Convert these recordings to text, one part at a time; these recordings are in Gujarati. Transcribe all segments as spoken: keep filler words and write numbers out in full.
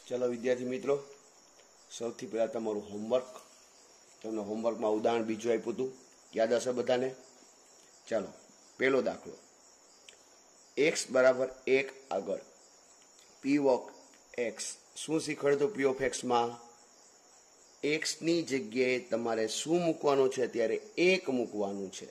चलो विद्यार्थी मित्रों, સૌથી પહેલા તમારું હોમવર્ક. તમને હોમવર્કમાં ઉદાહરણ બીજું આપ્યું હતું, યાદ હશે બધાને? ચાલો, પહેલો દાખલો. એક્સ બરાબર એક આગળ પી ઓફ એક્સ. શું શીખવાડ્યું પી ઓફ એક્સમાં? એક્સની જગ્યાએ તમારે શું મૂકવાનું છે? ત્યારે એક મૂકવાનું છે.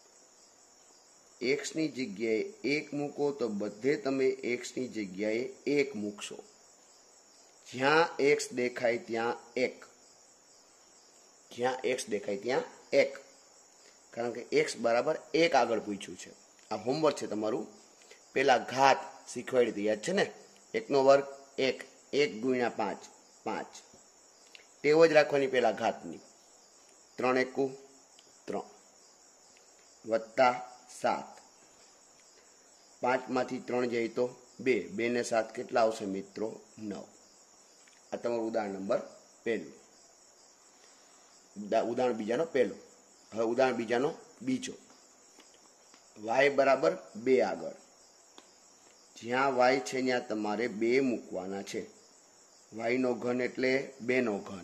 એક્સની જગ્યાએ એક મૂકો તો બધે તમે એક્સની જગ્યાએ એક મૂકશો. જ્યાં એક્સ દેખાય ત્યાં એક, જ્યાં એક્સ દેખાય ત્યાં એક, કારણ કે એક્સ બરાબર એક આગળ પૂછ્યું છે. આ હોમવર્ક છે તમારું. પેલા ઘાત શીખવાડી હતી, યાદ છે ને? એકનો વર્ગ એક, એક ગુણ્યા પાંચ પાંચ. ટેવ જ રાખવાની પેલા ઘાતની. ત્રણ એકુ ત્રણ વત્તા સાત. પાંચમાંથી ત્રણ જાય તો બે, બે ને સાત કેટલા આવશે મિત્રો? નવ. આ તમારું ઉદાહરણ નંબર પહેલું. ઉદાહરણ બીજાનો પહેલો. હવે ઉદાહરણ બીજાનો બીજો. વાય બરાબર બે આગળ જ્યાં વાય છે ત્યાં તમારે બે મૂકવાના છે. વાયનો ઘન એટલે બે નો ઘન.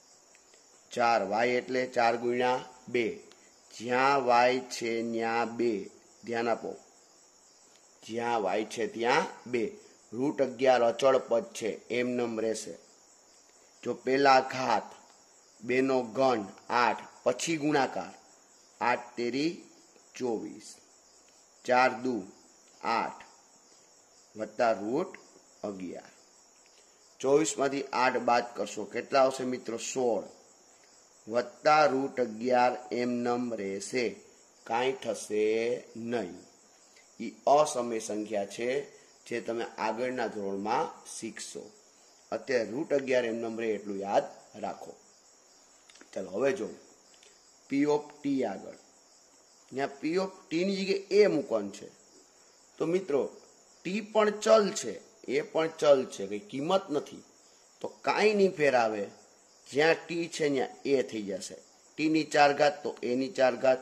ચાર વાય એટલે ચાર ગુણ્યા બે. જ્યાં વાય છે ત્યાં બે. ધ્યાન આપો, જ્યાં વાય છે ત્યાં બે. રૂટ અગિયાર અચળ પદ છે, એમ નમ રહેશે. જો પેલા ઘાત બે નો ઘન આઠ, પછી ગુણાકાર. આઠ તેરી ચોવીસ, ચાર દુ આઠ વત્તા રૂટ અગિયાર. ચોવીસ માંથી આઠ બાદ કરશો કેટલા આવશે મિત્રો? સોળ વત્તા રૂટ અગિયાર એમ નમ રહેશે, કાંઈ થશે નહીં. એ અસમય સંખ્યા છે જે તમે આગળના ધોરણમાં શીખશો. અત્યારે રૂટ અગિયાર એમ નંબરે એટલું યાદ રાખો. ચાલો હવે જો પી ઓફ ટી આગળ. ત્યાં પી ઓફ ટીની જગ્યાએ એ મૂકવાનું છે. તો મિત્રો ટી પણ ચલ છે, એ પણ ચલ છે, કઈ કિંમત નથી. તો કાંઈ નહીં ફેરાવે. જ્યાં ટી છે ત્યાં એ થઈ જશે. ટીની ચાર ઘાત તો એની ચાર ઘાત.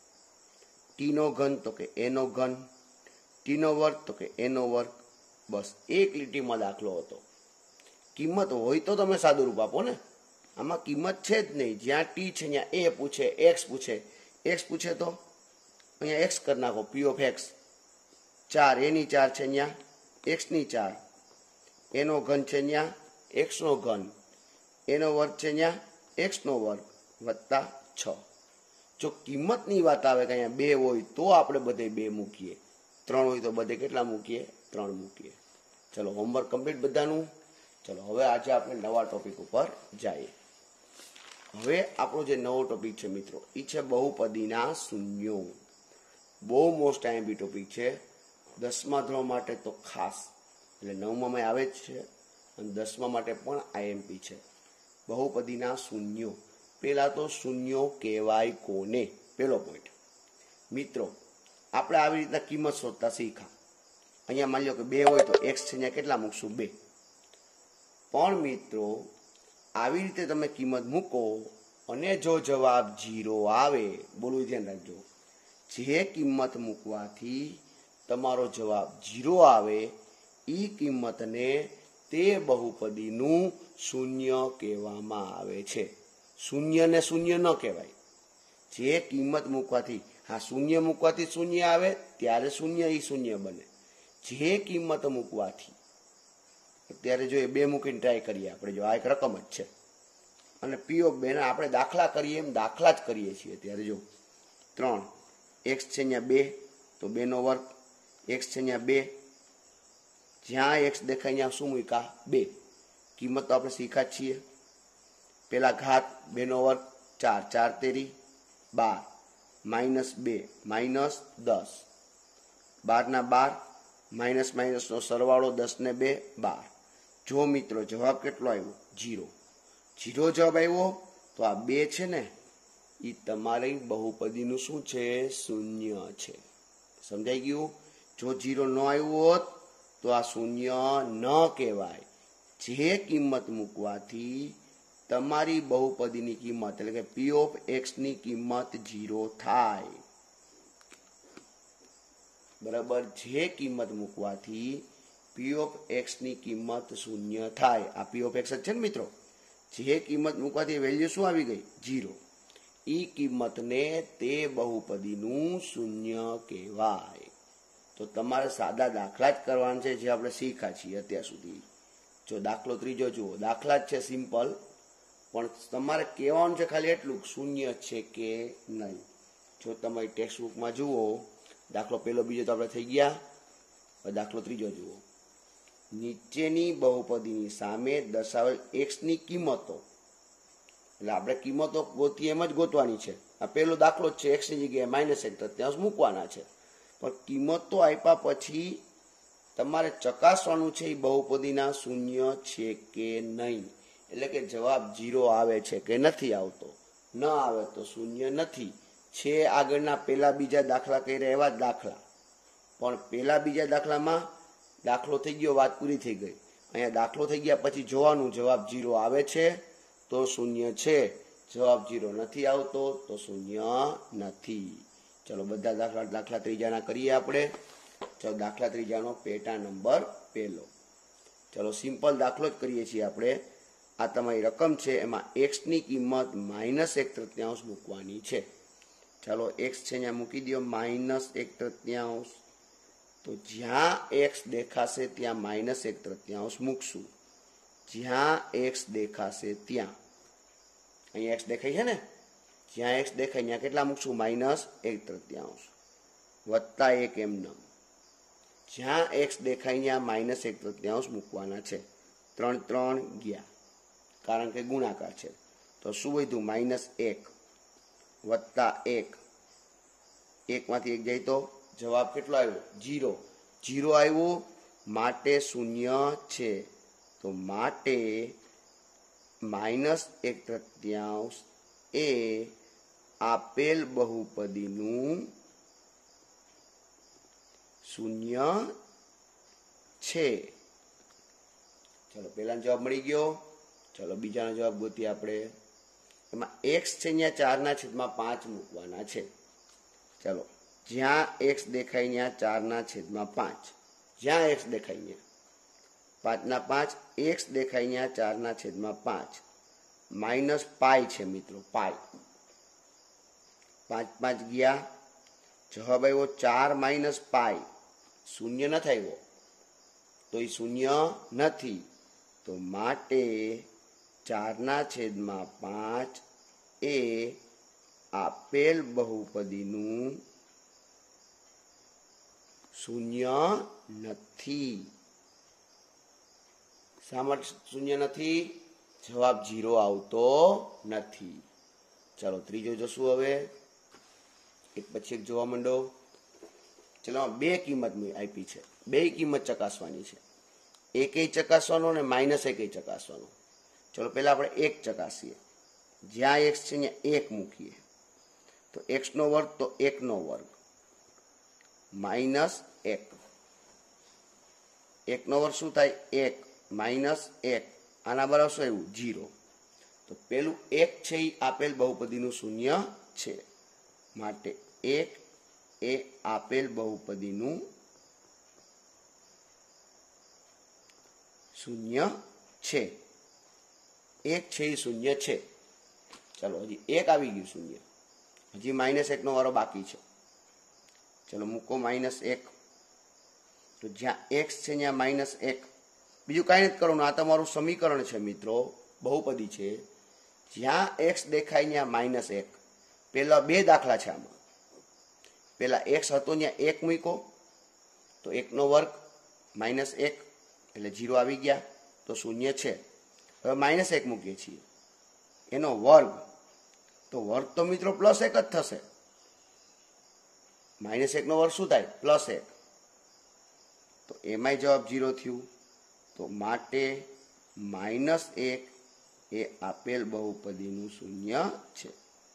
ટીનો ઘન તો કે એનો ઘન. ટીનો વર્ગ તો કે એનો વર્ગ. બસ એક લીટીમાં દાખલો હતો. કિંમત હોય તો તમે સાદું રૂપ આપો ને. આમાં કિંમત છે જ નહીં. જ્યાં ટી છે ત્યાં એ પૂછે, એક્સ પૂછે. એક્સ પૂછે તો અહીંયા એક્સ કરી નાખો. પી ઓફ એક્સ ચાર, એની ચાર છે ત્યાં એક્સની ચાર. એનો ઘન છે ત્યાં એક્સનો ઘન. એનો વર્ગ છે ત્યાં એક્સનો વર્ગ વત્તા છ. જો કિંમતની વાત આવે કે અહીંયા બે હોય તો આપણે બધે બે મૂકીએ. ત્રણ હોય તો બધે કેટલા મૂકીએ? ત્રણ મૂકીએ. ચલો હોમવર્ક કમ્પ્લીટ બધાનું. ચલો હવે આજે આપણે નવા ટોપિક ઉપર જઈએ. હવે આપણો જે નવો ટોપિક છે મિત્રો, એ છે બહુપદીના શૂન્યો. બહુ મોસ્ટ આઈએમપી ટોપિક છે. દસમા ધોરણ માટે તો ખાસ, એટલે નવમાં આવે જ છે અને દસમા માટે પણ આઈએમપી છે. બહુપદીના શૂન્યો. પેલા તો શૂન્યો કહેવાય કોને? પેલો પોઈન્ટ મિત્રો, આપણે આવી રીતના કિંમત શોધતા શીખા. અહીંયા માની લો કે બે હોય તો એક્સ છે ત્યાં કેટલા મૂકશું? બે. પણ મિત્રો આવી રીતે તમે કિંમત મૂકો અને જો જવાબ જીરો આવે, બોલવું ધ્યાન રાખજો, જે કિંમત મૂકવાથી તમારો જવાબ જીરો આવે એ કિંમતને તે બહુપદીનું શૂન્ય કહેવામાં આવે છે. શૂન્યને શૂન્ય ન કહેવાય. જે કિંમત મૂકવાથી, હા શૂન્ય મૂકવાથી શૂન્ય આવે ત્યારે શૂન્ય એ શૂન્ય બને. જે કિંમત મૂકવાથી, અત્યારે જો એ બે મૂકીને ટ્રાય કરીએ આપણે, જો આ એક રકમ જ છે અને પી ઓફ બે ના આપણે દાખલા કરીએ એમ દાખલા જ કરીએ છીએ. ત્યારે જો ત્રણ એક્સ છે અહીંયા બે, તો બે નો વર્ગ. એક્સ છે અહીંયા બે, જ્યાં એક્સ દેખાય ત્યાં શું મૂક્યા? બે. કિંમત તો આપણે શીખા જ છીએ. પેલા ઘાત બે નો વર્ગ ચાર, ચાર તેરી બાર, માઇનસ બે માઇનસ દસ. બારના બાર, માઇનસ માઇનસનો સરવાળો દસ ને બે બાર. જો મિત્રો જવાબ કેટલો આવ્યો? જીરો. જીરો જવાબ આવ્યો તો આ બે છે ને એ તમારી બહુપદીનું શું છે? શૂન્ય છે. સમજાઈ ગયું? જો જીરો ન આવ્યું હોત તો આ શૂન્ય ન કહેવાય. જે કિંમત મૂકવાથી તમારી બહુપદીની કિંમત એટલે કે પી ઓફ એક્સ ની કિંમત જીરો થાય. બરાબર, જે કિંમત મૂકવાથી પી ઓફ એક્સ ની કિંમત શૂન્ય થાય. આ પી ઓફ એક્સ જ છે ને મિત્રો. જે કિંમત મૂકવાથી વેલ્યુ શું આવી ગઈ? જીરો. ઈ કિંમતને તે બહુપદીનું શૂન્ય કહેવાય. તો તમારે સાદા દાખલા જ કરવાના છે, જે આપણે શીખ્યા છીએ અત્યાર સુધી. જો દાખલો ત્રીજો જુઓ, દાખલા જ છે સિમ્પલ, પણ તમારે કહેવાનું છે ખાલી એટલું, શૂન્ય છે કે નહીં. જો તમારી ટેક્સ્ટ બુકમાં જુઓ, દાખલો પહેલો બીજો તો આપણે થઈ ગયા. હવે દાખલો ત્રીજો જુઓ. નીચેની બહુપદીની સામે દર્શાવેલ એક્સની કિંમતો, એટલે આપણે કિંમતો ગોતીએ એમ જ ગોતવાની છે. આ પહેલો દાખલો જ છે, એક્સની જગ્યાએ માઇનસ એક તૃતીયાંશ મૂકવાના છે. પણ કિંમતો આપ્યા પછી તમારે ચકાસવાનું છે એ બહુપદીના શૂન્ય છે કે નહીં. એટલે કે જવાબ જીરો આવે છે કે નથી આવતો. ન આવે તો શૂન્ય નથી. છે આગળના પહેલા બીજા દાખલા કહી રહ્યા એવા જ દાખલા, પણ પહેલા બીજા દાખલામાં દાખલો થઈ ગયો, વાત પૂરી થઈ ગઈ. અહીંયા દાખલો થઈ ગયા પછી જોવાનું જવાબ જીરો આવે છે તો શૂન્ય છે, જવાબ જીરો નથી આવતો તો શૂન્ય નથી. ચલો બધા દાખલા દાખલા ત્રીજાના કરીએ આપણે. ચલો દાખલા ત્રીજાનો પેટા નંબર પહેલો. ચલો સિમ્પલ દાખલો જ કરીએ છીએ આપણે. આ તમારી રકમ છે, એમાં એક્સની કિંમત માઇનસ એક તૃતીયાંશ મૂકવાની છે. ચાલો એક્સ છે અહીંયા મૂકી દો માઇનસ એક તૃતીયાંશ. તો જ્યાં એક્સ દેખાશે ત્યાં માઇનસ એક તૃતીયાંશ મૂકશું. જ્યાં એક્સ દેખાશે ત્યાં, અહીંયા એક્સ દેખાય છે ને, જ્યાં એક્સ દેખાય ત્યાં કેટલા મૂકશું? માઇનસ એક તૃતીયાંશ વત્તા એક એમનેમ. જ્યાં એક્સ દેખાય ત્યાં માઇનસ એક તૃતીયાંશ મૂકવાના છે. ત્રણ ત્રણ ગયા, કારણ કે ગુણાકાર છે. તો શું વધ્યું? માઇનસ એક વત્તા એક. એકમાંથી એક જાય તો જવાબ કેટલો આવ્યો? જીરો. જીરો આવ્યો માટે શૂન્ય છે. તો માટે માઇનસ એક તૃતીયાંશ એ આપેલ બહુપદીનું શૂન્ય છે. ચલો પહેલાનો જવાબ મળી ગયો. ચલો બીજાનો જવાબ ગોતીએ આપણે. એમાં એક્સ છે અહીંયા ચારના છેદમાં પાંચ મૂકવાના છે. ચલો જ્યાં એક્સ દેખાય ત્યાં ચારના છેદમાં પાંચ. જ્યાં એક્સ દેખાય ત્યાં પાંચના પાંચ. એક્સ દેખાય ત્યાં ચારના છેદમાં પાંચ. માઇનસ પાય છે મિત્રો, પાય. પાંચ પાંચ ગયા, જવાબ આવ્યો ચાર માઇનસ પાય. શૂન્ય નથી આવ્યો તો એ શૂન્ય નથી. તો માટે ચારના છેદમાં પાંચ એ આપેલ બહુપદીનું શૂન્ય નથી. શા માટે શૂન્ય નથી? જવાબ જીરો આવતો નથી. ચાલો ત્રીજો જોશું હવે. એક પછી એક જોવા માંડો. ચલો બે કિંમત આપી છે, બે કિંમત ચકાસવાની છે. એકેય ચકાસવાનો ને માઇનસ એકેય ચકાસવાનો. ચલો પહેલા આપણે એક ચકાસીએ. જ્યાં એક્સ છે ત્યાં એક મૂકીએ તો એક્સ નો વર્ગ તો એક નો વર્ગ માઇનસ એક. એક નો વર્ગ શું થાય? એક માઇનસ એક. આના બરાબર શું આવ્યું? જીરો. તો પેલું એક છે એ આપેલ બહુપદીનું શૂન્ય છે. માટે એક એ આપેલ બહુપદીનું શૂન્ય છે. એક છે એ શૂન્ય છે. ચલો હજી એક આવી ગયું શૂન્ય. હજી માઇનસ એક નો વારો બાકી છે. ચલો મૂકો માઇનસ એક. તો જ્યાં એક્સ છે ત્યાં માઇનસ એક. બીજું કાંઈ નથી કરવાનું, આ તમારું સમીકરણ છે મિત્રો, બહુપદી છે. જ્યાં એક્સ દેખાય ત્યાં માઇનસ એક. પેલા બે દાખલા છે આમાં. પેલા એક્સ હતો ત્યાં એક મૂકો તો એકનો વર્ગ માઇનસ એક એટલે જીરો આવી ગયા તો શૂન્ય છે. હવે માઇનસ એક મૂકીએ છીએ એનો વર્ગ, તો વર્ગ તો મિત્રો પ્લસ એક જ થશે. માઇનસ એકનો વર્ગ શું થાય? પ્લસ એક. તો એમાંય જવાબ જીરો થયું. તો માટે માઇનસ એક એ આપેલ બહુપદીનું શૂન્ય છે.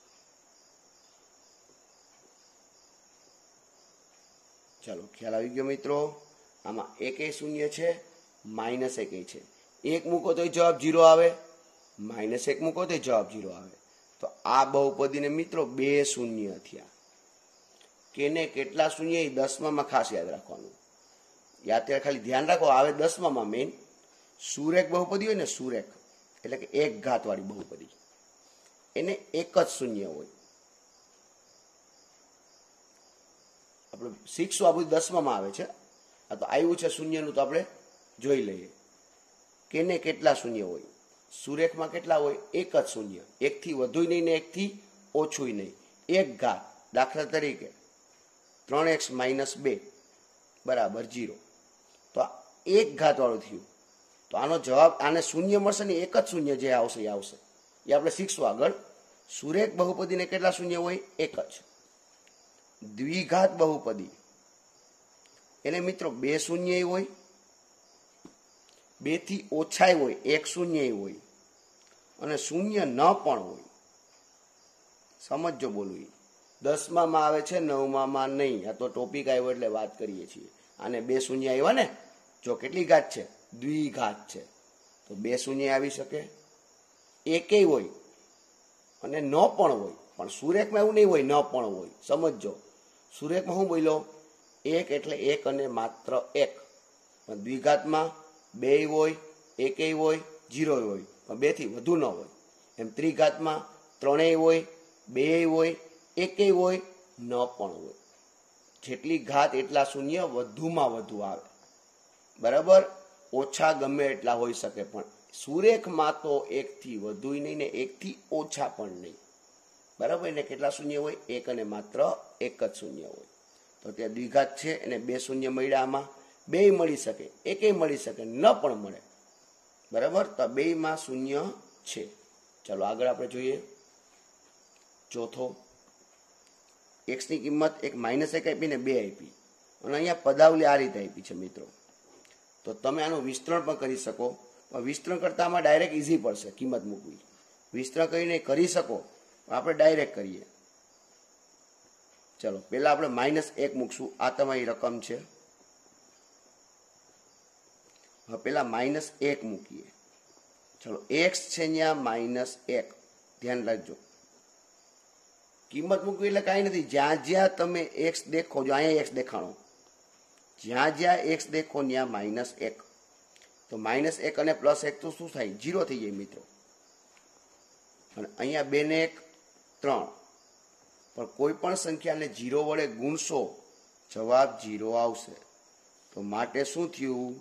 ચાલો ખ્યાલ આવી ગયો મિત્રો. આમાં એક એ શૂન્ય છે, માઇનસ એક છે. એક મૂકો તો જવાબ જીરો આવે, માઇનસ એક મૂકો તો જવાબ જીરો આવે. તો આ બહુપદીને મિત્રો બે શૂન્ય થયા. કેને કેટલા શૂન્ય એ દસમામાં ખાસ યાદ રાખવાનું. યાદ ત્યારે ખાલી ધ્યાન રાખો, આવે દસમામાં મેઇન સુરેખ બહુપદી હોય ને, સુરેખ એટલે કે એક ઘાતવાળી બહુપદી, એને એક જ શૂન્ય હોય. આપણે શીખશું, આ બધું દસમામાં આવે છે. આ તો આવ્યું છે શૂન્યનું, તો આપણે જોઈ લઈએ કેને કેટલા શૂન્ય હોય. સુરેખમાં કેટલા હોય? એક જ શૂન્ય, એકથી વધુ નહીં ને એકથી ઓછું નહીં. એક ઘાત, દાખલા તરીકે ત્રણ એક્સ માઇનસ બે બરાબર જીરો, તો આ એક ઘાતવાળું થયું. તો આનો જવાબ, આને શૂન્ય મળશે ને, એક જ શૂન્ય જે આવશે એ આવશે. એ આપણે શીખશું આગળ. સુરેખ બહુપદીને કેટલા શૂન્ય હોય? એક જ. દ્વિઘાત બહુપદી એને મિત્રો બે શૂન્ય હોય, બે થી ઓછાય હોય, એક શૂન્ય હોય, અને શૂન્ય ન પણ હોય. સમજો બોલું, દસમામાં આવે છે, નવમામાં નહીં. આ તો ટોપિક આવ્યો એટલે વાત કરીએ છીએ. આને બે શૂન્ય આવ્યા ને, જો કેટલી ઘાત છે? દ્વિઘાત છે, તો બે શૂન્ય આવી શકે. એકેય હોય અને ન પણ હોય, પણ સુરેખમાં એવું નહીં હોય, ન પણ હોય. સમજો, સુરેખમાં હું બોલ્યો? એક એટલે એક અને માત્ર એક. પણ દ્વિઘાતમાં બે હોય, એકેય હોય, જીરો હોય, પણ બે થી વધુ ન હોય. એમ ત્રિઘાતમાં ત્રણેય હોય, બે હોય, એકેય હોય, ન પણ હોય. જેટલી ઘાત એટલા શૂન્ય વધુમાં વધુ આવે. બરાબર? ઓછા ગમે એટલા હોઈ શકે, પણ સુરેખમાં તો એકથી વધુ નહીં ને એકથી ઓછા પણ નહીં. બરાબર? એને કેટલા શૂન્ય હોય? એક અને માત્ર એક જ શૂન્ય હોય. તો ત્યાં દ્વિઘાત છે, એને બે શૂન્ય મળ્યા. આમાં બે મળી શકે, એકેય મળી શકે, ન પણ મળે. બરાબર? તો બેમાં શૂન્ય છે. ચાલો આગળ આપણે જોઈએ. ચોથો, એક્સની કિંમત એક માઇનસ એક આપી ને બે આપી, અને અહીંયા પદાવલી આ રીતે આપી છે મિત્રો. તો તમે આનું વિસ્તરણ પણ કરી શકો, પણ વિસ્તરણ કરતા આમાં ડાયરેક્ટ ઇઝી પડશે કિંમત મૂકવી. વિસ્તરણ કરીને કરી શકો, આપણે ડાયરેક્ટ કરીએ. ચલો પહેલા આપણે માઇનસ એક મૂકશું. આ તમારી રકમ છે. હવે પેલા માઇનસ એક મૂકીએ. ચલો, એક્સ છે અહીંયા માઇનસ એક. ધ્યાન રાખજો, કિંમત મૂકવી એટલે કાંઈ નથી. જ્યાં જ્યાં તમે એક્સ દેખો, જો અહીંયા એક્સ દેખાણો, જ્યાં જ્યાં એક્સ દેખો ત્યાં માઇનસ એક. તો માઇનસ એક અને પ્લસ એક તો શું થાય? જીરો થઈ જાય મિત્રો. અને અહીંયા બે ને એક ત્રણ. પણ કોઈ પણ સંખ્યાને જીરો વડે ગુણશો, જવાબ જીરો આવશે. તો માટે શું થયું?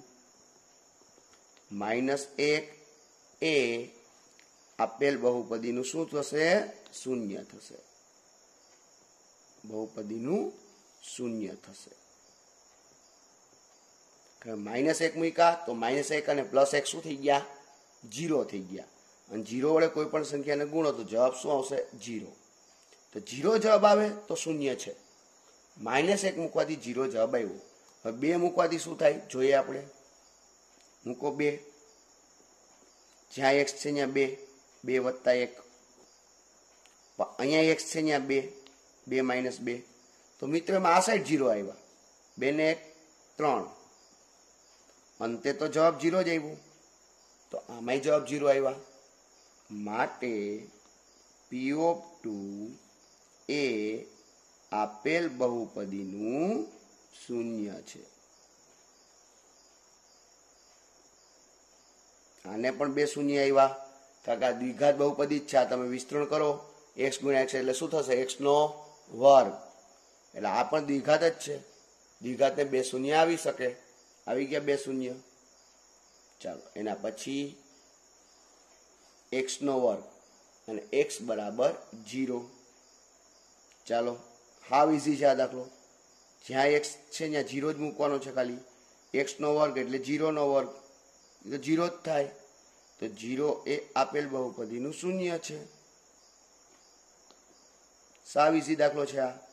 માઇનસ એક એ આપેલ બહુપદીનું શું થશે? શૂન્ય થશે. બહુપદીનું શૂન્ય થશે. માઇનસ એક મૂક્યા તો માઇનસ એક અને પ્લસ એક શું થઈ ગયા? જીરો થઈ ગયા. અને જીરો વડે કોઈ પણ સંખ્યાને ગુણો તો જવાબ શું આવશે? જીરો. તો જીરો જવાબ આવે તો શૂન્ય છે. માઇનસ એક મૂકવાથી જીરો જવાબ આવ્યો. હવે બે મૂકવાથી શું થાય જોઈએ આપણે. મૂકો બે. જ્યાં એક્સ છે ત્યાં બે, બે વત્તા એક. અહીંયા એક્સ છે ત્યાં બે, બે માઇનસ બે. તો મિત્રો એમાં આ સાઈડ જીરો આવ્યા. બે ને એક ત્રણ. અંતે તો જવાબ જીરો જ આવ્યો. તો આમાંય જવાબ જીરો આવ્યા. માટે પી ઓફ ટુ એ આપેલ બહુપદીનું શૂન્ય છે. આને પણ બે શૂન્ય આવ્યા, કારણ કે આ દ્વિઘાત બહુપદી જ છે. આ તમે વિસ્તરણ કરો, એક્સ ગુણ્યા એક્સ એટલે શું થશે? એક્સ નો વર્ગ. એટલે આ પણ દ્વિઘાત જ છે. દ્વિઘાતને બે શૂન્ય આવી શકે. આવી ગયા બે શૂન્ય. ચાલો એના પછી એક્સ નો વર્ગ અને એક્સ બરાબર જીરો. ચાલો હાવ ઇઝી છે આ દાખલો. જ્યાં એક્સ છે ત્યાં જીરો જ મૂકવાનો છે ખાલી. એક્સ નો વર્ગ એટલે જીરો નો વર્ગ, તો જીરો જ થાય. તો જીરો એ આપેલ બહુપદીનું શૂન્ય છે. સાવ ઇઝી દાખલો છે આ.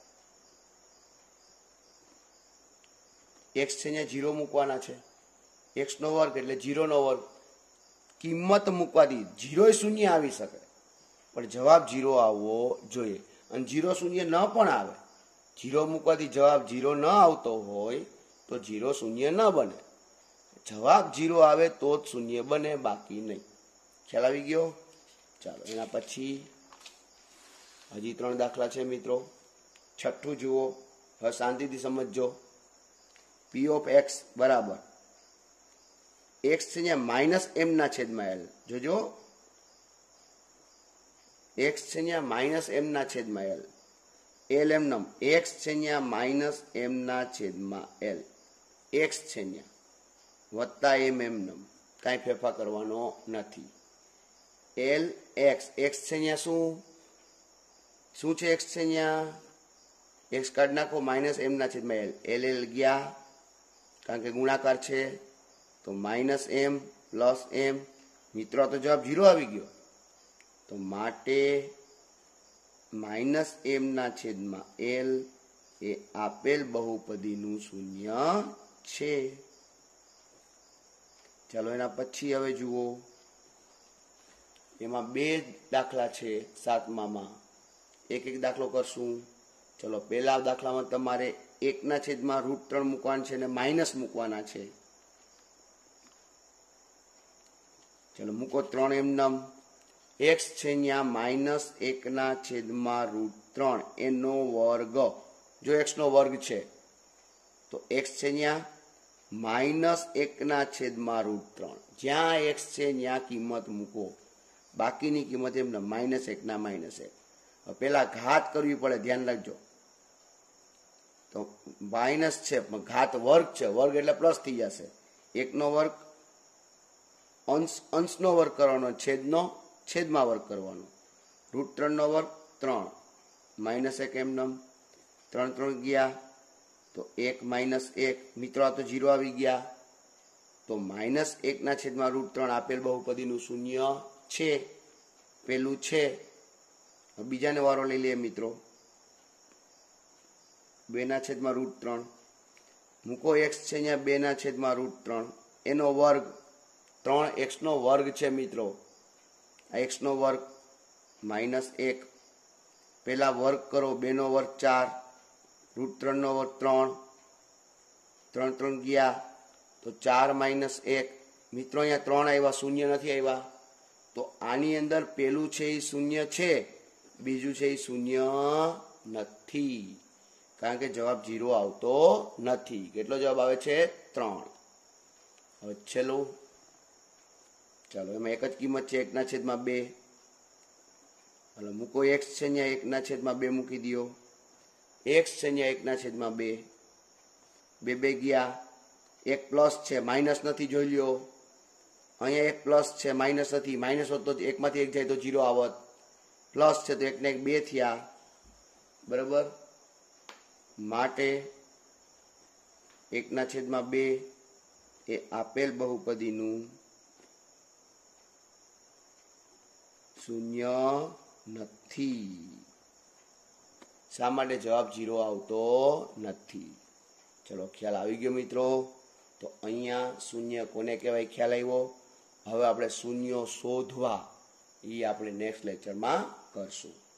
એક્સ છે અહીંયા જીરો મૂકવાના છે. એક્સ નો વર્ગ એટલે જીરો નો વર્ગ. કિંમત મૂકવાથી જીરો શૂન્ય આવી શકે, પણ જવાબ જીરો આવવો જોઈએ. અને જીરો શૂન્ય ન પણ આવે. જીરો મૂકવાથી જવાબ જીરો ન આવતો હોય તો જીરો શૂન્ય ન બને. જવાબ જીરો આવે તો જ શૂન્ય બને, બાકી નહીં. ખ્યાલ આવી ગયો? ચાલો એના પછી હજી ત્રણ દાખલા છે મિત્રો. છઠ્ઠું જુઓ, હવે શાંતિથી સમજજો. પી ઓફ એક્સ બરાબર એક્સ છે અહીંયા માઇનસ એમના છેદમાં એલ. જોજો એક્સ છે અહીંયા માઇનસ એમના છેદમાં એલ. એલ એમ નમ એક્સ છે અહીંયા માઇનસ એમના છેદમાં એલ. એક્સ છે અહીંયા વત્તા એમ એમ નમ કાંઈ ફેરફાર કરવાનો નથી. એલ એક્સ એક્સ છે અહીંયા શું શું છે એક્સ છે અહીંયા એક્સ કાઢી નાખો માઇનસ એમના છેદમાં એલ. એલ એલ ગયા કારણ કે ગુણાકાર છે તો માઇનસ એમ પ્લસ એમ. મિત્રો તો જવાબ ઝીરો આવી ગયો તો માટે માઇનસ એમના છેદમાં એલ એ આપેલ બહુપદીનું શૂન્ય છે. ચાલો એના પછી હવે જુઓ એમાં બે દાખલા છે સાતમામાં. એક એક દાખલો કરશું. ચલો પહેલા દાખલામાં તમારે એકના છેદમાં રૂટ ત્રણ મૂકવાના છે અને માઇનસ મૂકવાના છે. ચલો મૂકો ત્રણ એમ નમ. એક્સ છે અહીંયા માઇનસ એકના છેદમાં રૂટ ત્રણ એનો વર્ગ. જો એક્સનો વર્ગ છે તો એક્સ છે અહીંયા માઇનસ એકના છેદમાં રૂટ ત્રણ. જ્યાં એક્સ છે ત્યાં કિંમત મૂકો, બાકીની કિંમત એમને માઇનસ એકના માઇનસ એક. પેલા ઘાત કરવી પડે, ધ્યાન રાખજો. તો માઇનસ છે પણ ઘાત વર્ગ છે, વર્ગ એટલે પ્લસ થઈ જશે. એકનો વર્ગ અંશ અંશનો વર્ગ કરવાનો, છેદનો છેદમાં વર્ગ કરવાનો. રૂટ ત્રણનો વર્ગ ત્રણ માઇનસ એક એમ નમ. ત્રણ ત્રણ ગયા તો એક માઇનસ એક. મિત્રો આ તો જીરો આવી ગયા તો માઇનસ એકના છેદમાં રૂટ ત્રણ આપેલ બહુપદીનું શૂન્ય છે. પેલું છે. બીજાને વારો લઈ લઈએ મિત્રો. બે ના છેદમાં રૂટ ત્રણ મૂકો. એક્સ છે અહીંયા બે ના છેદમાં રૂટ ત્રણ એનો વર્ગ. ત્રણ એક્સ નો વર્ગ છે મિત્રો. આ એક્સ નો વર્ગ માઇનસ એક. પેલા વર્ગ કરો. બે નો વર્ગ ચાર. રૂટ ત્રણ નો વર્ગ ત્રણ. ત્રણ ત્રણ ગયા તો ચાર માઇનસ એક. મિત્રો અહીંયા ત્રણ આવ્યા, શૂન્ય નથી આવ્યા. તો આની અંદર પેલું છે એ શૂન્ય છે, બીજું છે એ શૂન્ય નથી, કારણ કે જવાબ જીરો આવતો નથી. કેટલો જવાબ આવે છે? ત્રણ. હવે છેલ્લું ચાલો એમાં એક જ કિંમત છે એકના છેદમાં બે. હાલો મૂકો. એક્સ છે અહીંયા એકના છેદમાં બે મૂકી દો. એક્સ છે અહીંયા એકના છેદમાં બે. બે બે ગયા. એક પ્લસ છે માઇનસ નથી, જોઈ લ્યો. અહીંયા એક પ્લસ છે માઇનસ નથી. માઇનસ હોત તો એકમાંથી એક જાય તો જીરો આવત. પ્લસ છે તો એકને એક બે થયા. બરાબર. માટે એકના છેદમાં બે એ આપેલ બહુપદીનું શૂન્ય નથી. શા માટે જવાબ જીરો આવતો નથી? ચલો ખ્યાલ આવી ગયો મિત્રો. તો અહીંયા શૂન્ય કોને કહેવાય ખ્યાલ આવ્યો. હવે આપણે શૂન્ય શોધવા એ આપણે નેક્સ્ટ લેક્ચરમાં કરશું.